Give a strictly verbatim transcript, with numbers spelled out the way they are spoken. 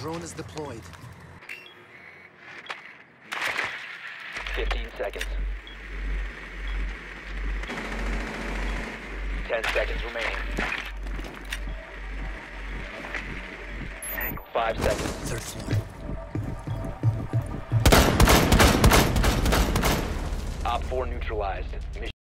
Drone is deployed. fifteen seconds. ten seconds remaining. five seconds. Third floor. Op four neutralized. Mission